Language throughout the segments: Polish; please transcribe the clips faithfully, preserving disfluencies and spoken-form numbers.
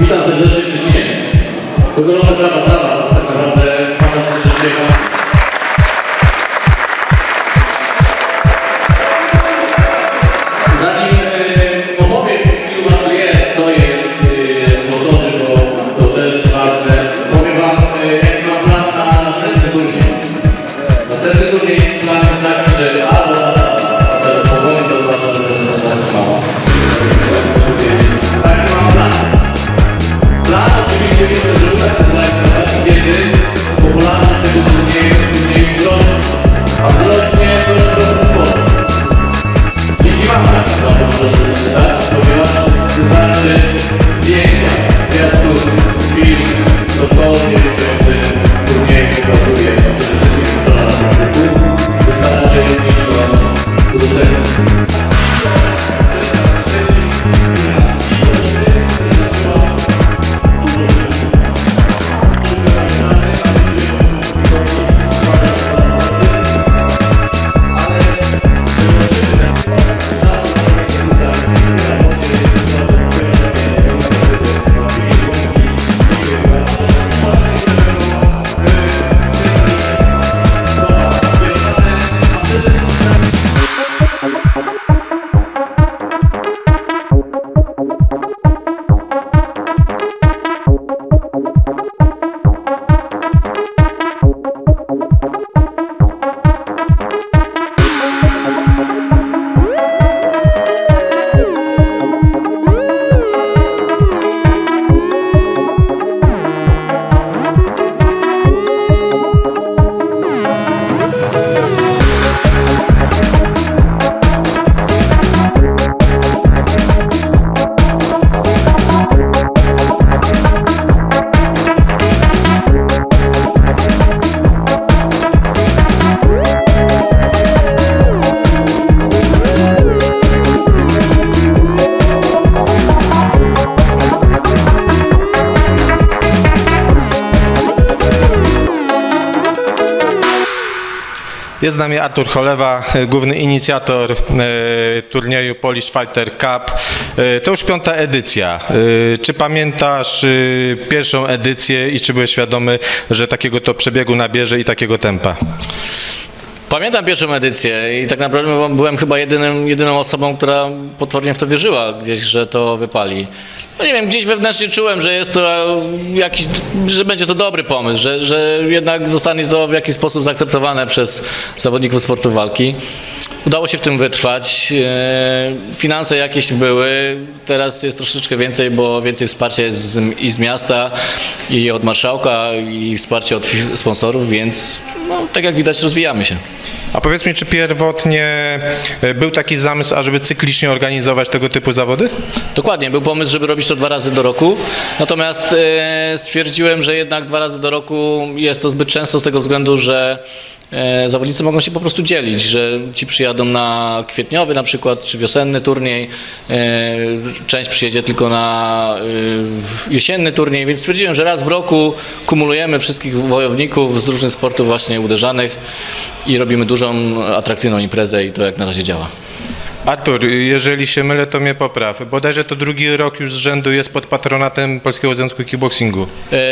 Witam serdecznie w Szczecinie. To gorąca trawa dla Was, tak naprawdę fantastyczne przyjechać. Zanim yy, omówię, ilu Was tu jest, to jest yy, sponsorzy, bo to też ważne. Powiem Wam, yy, jaki mam plan na następny turniej. Następny turniej plan jest taki, że albo na chociaż powoli zauważam, że to jest mała. Taki mam plan. Plan oczywiście myślę, że uda się zrealizować, kiedy popularność tego turnieju, turnieju wzrośnie, a wzrośnie w dość prosty sposób. Dzięki Wam tak naprawdę może to się stać, ponieważ wystarczy zdjęcia, zwiastun, film, cokolwiek się w tym turnieju pokazuje, a przede wszystkim strona na Facebooku, wystarczy ilość udostępnień. Jest z nami Artur Cholewa, główny inicjator e, turnieju Polish Fighter Cup. E, to już piąta edycja. E, czy pamiętasz e, pierwszą edycję i czy byłeś świadomy, że takiego to przebiegu nabierze i takiego tempa? Pamiętam pierwszą edycję i tak naprawdę byłem chyba jedynym, jedyną osobą, która potwornie w to wierzyła gdzieś, że to wypali. No nie wiem, gdzieś wewnętrznie czułem, że jest to jakiś, że będzie to dobry pomysł, że, że jednak zostanie to w jakiś sposób zaakceptowane przez zawodników sportu walki. Udało się w tym wytrwać. Finanse jakieś były, teraz jest troszeczkę więcej, bo więcej wsparcia jest z, i z miasta, i od marszałka, i wsparcie od sponsorów, więc no, tak jak widać rozwijamy się. A powiedz mi, czy pierwotnie był taki zamysł, ażeby cyklicznie organizować tego typu zawody? Dokładnie, był pomysł, żeby robić to dwa razy do roku, natomiast e, stwierdziłem, że jednak dwa razy do roku jest to zbyt często z tego względu, że e, zawodnicy mogą się po prostu dzielić, że ci przyjadą na kwietniowy na przykład, czy wiosenny turniej, e, część przyjedzie tylko na e, jesienny turniej, więc stwierdziłem, że raz w roku kumulujemy wszystkich wojowników z różnych sportów właśnie uderzanych i robimy dużą, atrakcyjną imprezę i to jak na razie działa. Artur, jeżeli się mylę, to mnie popraw. Bodajże to drugi rok już z rzędu jest pod patronatem Polskiego Związku Kickboxingu.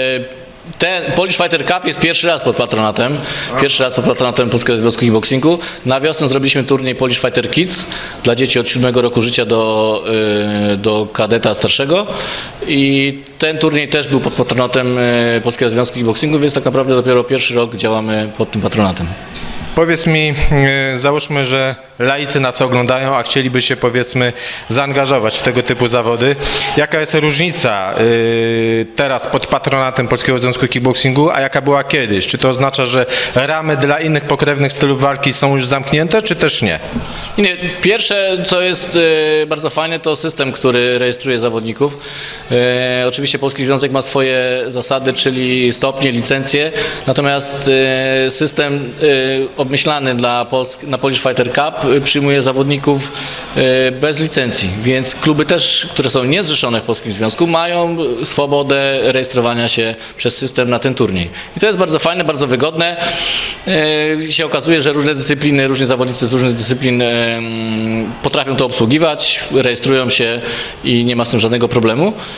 Ten Polish Fighter Cup jest pierwszy raz pod patronatem, pierwszy raz pod patronatem Polskiego Związku Kickboxingu. Na wiosnę zrobiliśmy turniej Polish Fighter Kids dla dzieci od siódmego roku życia do, do kadeta starszego i ten turniej też był pod patronatem Polskiego Związku Kickboxingu, więc tak naprawdę dopiero pierwszy rok działamy pod tym patronatem. Powiedz mi, załóżmy, że laicy nas oglądają, a chcieliby się, powiedzmy, zaangażować w tego typu zawody. Jaka jest różnica teraz pod patronatem Polskiego Związku Kickboxingu, a jaka była kiedyś? Czy to oznacza, że ramy dla innych pokrewnych stylów walki są już zamknięte, czy też nie? Nie, pierwsze, co jest bardzo fajne, to system, który rejestruje zawodników. Oczywiście Polski Związek ma swoje zasady, czyli stopnie, licencje, natomiast system obmyślany dla Polsk na Polish Fighter Cup przyjmuje zawodników bez licencji, więc kluby też, które są niezrzeszone w Polskim Związku, mają swobodę rejestrowania się przez system na ten turniej. I to jest bardzo fajne, bardzo wygodne. I się okazuje, że różne dyscypliny, różni zawodnicy z różnych dyscyplin potrafią to obsługiwać, rejestrują się i nie ma z tym żadnego problemu. No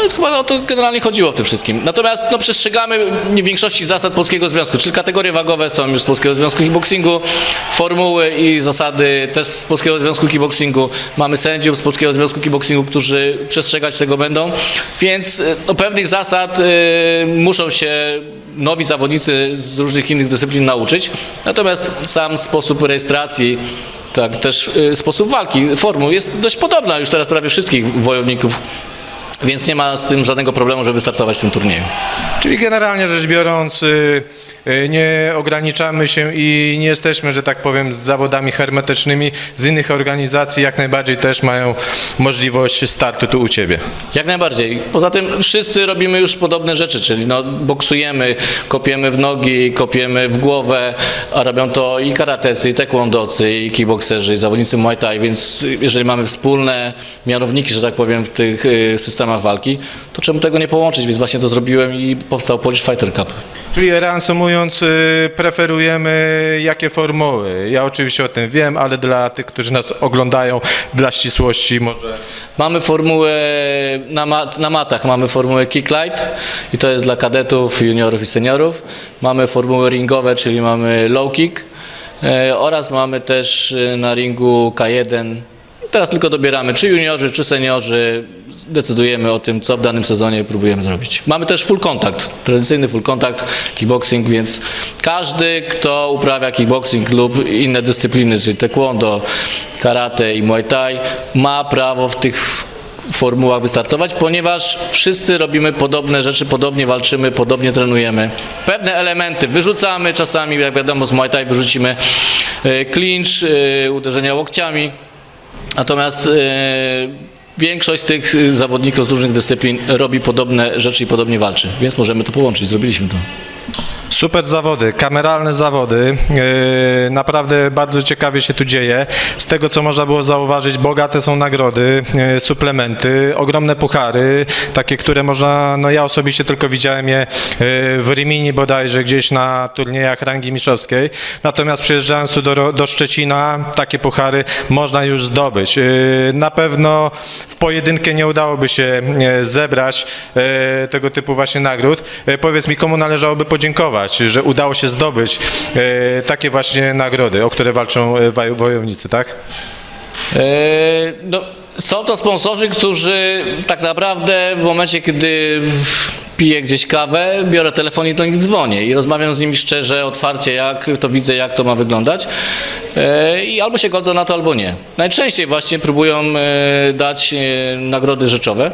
No, chyba o to generalnie chodziło w tym wszystkim. Natomiast no, przestrzegamy w większości zasad Polskiego Związku, czyli kategorie wagowe są już z Polskiego Związku Kickboxingu, formuły i zasady też z Polskiego Związku Kickboxingu. Mamy sędziów z Polskiego Związku Kickboxingu, którzy przestrzegać tego będą, więc no, pewnych zasad y, muszą się nowi zawodnicy z różnych innych dyscyplin nauczyć. Natomiast sam sposób rejestracji, tak, też y, sposób walki, formuł jest dość podobna już teraz prawie wszystkich wojowników, więc nie ma z tym żadnego problemu, żeby startować w tym turnieju. Czyli generalnie rzecz biorąc, y, y, nie ograniczamy się i nie jesteśmy, że tak powiem, z zawodami hermetycznymi. Z innych organizacji jak najbardziej też mają możliwość startu tu u Ciebie. Jak najbardziej. Poza tym wszyscy robimy już podobne rzeczy, czyli no, boksujemy, kopiemy w nogi, kopiemy w głowę, a robią to i karatecy, i taekwondocy, i kickbokserzy, i zawodnicy Muay Thai, więc jeżeli mamy wspólne mianowniki, że tak powiem, w tych y, systemach walki, to czemu tego nie połączyć? Więc właśnie to zrobiłem i powstał Polish Fighter Cup. Czyli reasumując, y, preferujemy jakie formuły? Ja oczywiście o tym wiem, ale dla tych, którzy nas oglądają, dla ścisłości może... Mamy formułę na, mat, na matach, mamy formułę Kick Light i to jest dla kadetów, juniorów i seniorów. Mamy formuły ringowe, czyli mamy Low Kick e, oraz mamy też na ringu K jeden. Teraz tylko dobieramy, czy juniorzy, czy seniorzy, decydujemy o tym, co w danym sezonie próbujemy zrobić. Mamy też full contact, tradycyjny full contact, kickboxing, więc każdy, kto uprawia kickboxing lub inne dyscypliny, czyli taekwondo, karate i muay thai, ma prawo w tych formułach wystartować, ponieważ wszyscy robimy podobne rzeczy, podobnie walczymy, podobnie trenujemy. Pewne elementy wyrzucamy czasami, jak wiadomo z muay thai wyrzucimy clinch, uderzenia łokciami. Natomiast yy, większość z tych zawodników z różnych dyscyplin robi podobne rzeczy i podobnie walczy, więc możemy to połączyć, zrobiliśmy to. Super zawody, kameralne zawody, yy, naprawdę bardzo ciekawie się tu dzieje. Z tego, co można było zauważyć, bogate są nagrody, yy, suplementy, ogromne puchary, takie, które można, no ja osobiście tylko widziałem je yy, w Rimini bodajże, gdzieś na turniejach rangi mistrzowskiej. Natomiast przyjeżdżając tu do, do Szczecina, takie puchary można już zdobyć. Yy, na pewno w pojedynkę nie udałoby się yy, zebrać yy, tego typu właśnie nagród. Yy, powiedz mi, komu należałoby podziękować, że udało się zdobyć e, takie właśnie nagrody, o które walczą e, wojownicy, tak? E, no, są to sponsorzy, którzy tak naprawdę w momencie, kiedy piję gdzieś kawę, biorę telefon i do nich dzwonię i rozmawiam z nimi szczerze, otwarcie, jak to widzę, jak to ma wyglądać e, i albo się godzą na to, albo nie. Najczęściej właśnie próbują e, dać e, nagrody rzeczowe.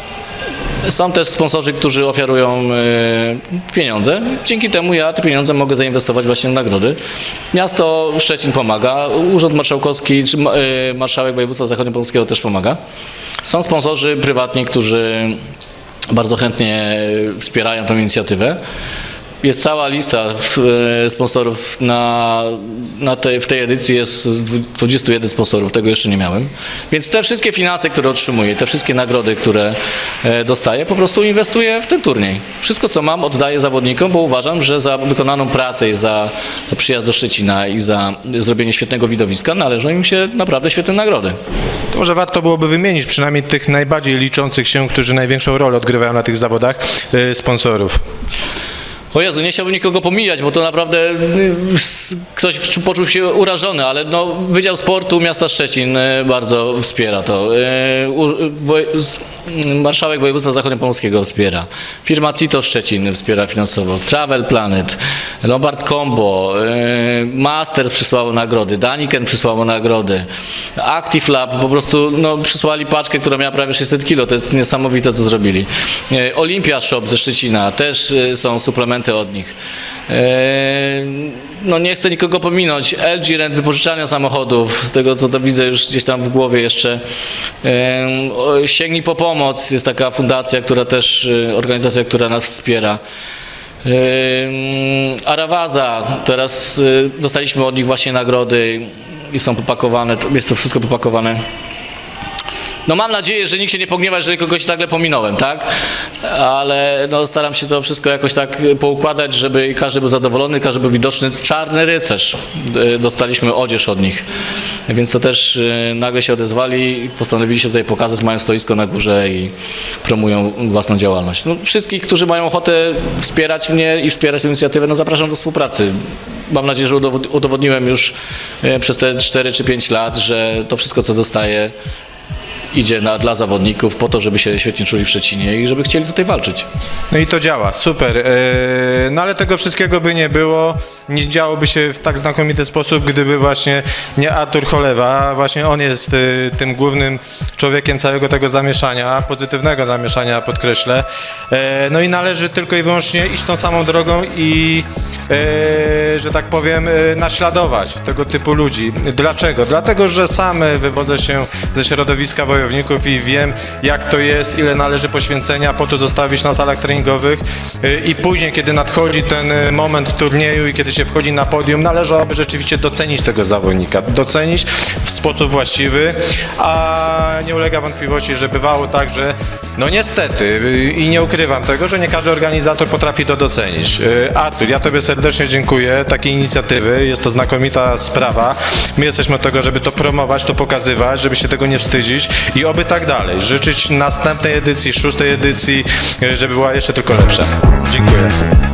Są też sponsorzy, którzy ofiarują y, pieniądze. Dzięki temu ja te pieniądze mogę zainwestować właśnie w nagrody. Miasto Szczecin pomaga, Urząd Marszałkowski, czy, y, Marszałek Województwa Zachodniopomorskiego też pomaga. Są sponsorzy prywatni, którzy bardzo chętnie wspierają tę inicjatywę. Jest cała lista sponsorów na, na tej, w tej edycji, jest dwudziestu jeden sponsorów, tego jeszcze nie miałem. Więc te wszystkie finanse, które otrzymuję, te wszystkie nagrody, które dostaję, po prostu inwestuję w ten turniej. Wszystko, co mam, oddaję zawodnikom, bo uważam, że za wykonaną pracę i za, za przyjazd do Szczecina i za zrobienie świetnego widowiska należą im się naprawdę świetne nagrody. To może warto byłoby wymienić przynajmniej tych najbardziej liczących się, którzy największą rolę odgrywają na tych zawodach, sponsorów. O Jezu, nie chciałbym nikogo pomijać, bo to naprawdę ktoś poczuł się urażony, ale no, Wydział Sportu Miasta Szczecin bardzo wspiera to. Marszałek Województwa Zachodniopomorskiego wspiera. Firma Cito Szczecin wspiera finansowo. Travel Planet, Lombard Combo, Master przysłało nagrody, Daniken przysłało nagrody, Active Lab po prostu no, przysłali paczkę, która miała prawie sześćset kilo. To jest niesamowite, co zrobili. Olympia Shop ze Szczecina, też są suplementy od nich. No nie chcę nikogo pominąć. L G Rent, wypożyczalnia samochodów, z tego co to widzę już gdzieś tam w głowie jeszcze. Sięgnij po pomoc, jest taka fundacja, która też, organizacja, która nas wspiera. Arawaza, teraz dostaliśmy od nich właśnie nagrody i są popakowane, jest to wszystko popakowane. No mam nadzieję, że nikt się nie pogniewa, jeżeli kogoś nagle pominąłem, tak? Ale no, staram się to wszystko jakoś tak poukładać, żeby każdy był zadowolony, każdy był widoczny. Czarny rycerz, dostaliśmy odzież od nich. więc to też y, nagle się odezwali i postanowili się tutaj pokazać, mają stoisko na górze i promują własną działalność. No, wszystkich, którzy mają ochotę wspierać mnie i wspierać tę inicjatywę, no zapraszam do współpracy. Mam nadzieję, że udowodniłem już y, przez te cztery czy pięć lat, że to wszystko, co dostaję, idzie na, dla zawodników po to, żeby się świetnie czuli w Szczecinie i żeby chcieli tutaj walczyć. No i to działa, super. Yy, no ale tego wszystkiego by nie było, nie działoby się w tak znakomity sposób, gdyby właśnie nie Artur Cholewa. Właśnie on jest yy, tym głównym człowiekiem całego tego zamieszania, pozytywnego zamieszania, podkreślę. Yy, no i należy tylko i wyłącznie iść tą samą drogą i, yy, że tak powiem, yy, naśladować tego typu ludzi. Dlaczego? Dlatego, że sam wywodzę się ze środowiska wojowników i wiem, jak to jest, ile należy poświęcenia po to zostawić na salach treningowych i później, kiedy nadchodzi ten moment turnieju i kiedy się wchodzi na podium, należałoby rzeczywiście docenić tego zawodnika, docenić w sposób właściwy, a nie ulega wątpliwości, że bywało tak, że no niestety i nie ukrywam tego, że nie każdy organizator potrafi to docenić. Artur, ja Tobie serdecznie dziękuję, takiej inicjatywy, jest to znakomita sprawa. My jesteśmy od tego, żeby to promować, to pokazywać, żeby się tego nie wstydzić i oby tak dalej. Życzyć następnej edycji, szóstej edycji, żeby była jeszcze tylko lepsza. Dziękuję.